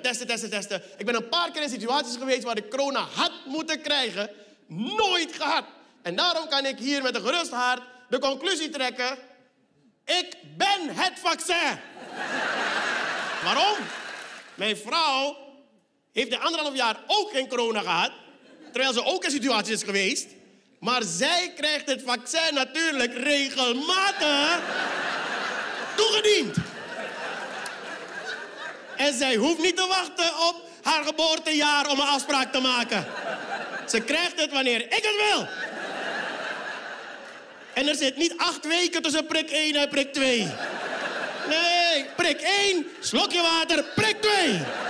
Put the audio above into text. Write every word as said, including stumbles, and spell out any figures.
testen, testen, testen. Ik ben een paar keer in situaties geweest waar ik corona had moeten krijgen. Nooit gehad. En daarom kan ik hier met een gerust hart de conclusie trekken. Ik ben het vaccin. Waarom? Mijn vrouw heeft de anderhalf jaar ook geen corona gehad. Terwijl ze ook in situaties is geweest. Maar zij krijgt het vaccin natuurlijk regelmatig toegediend. En zij hoeft niet te wachten op haar geboortejaar om een afspraak te maken. Ze krijgt het wanneer ik het wil. En er zit niet acht weken tussen prik één en prik twee. Nee, prik één, slokje water, prik twee.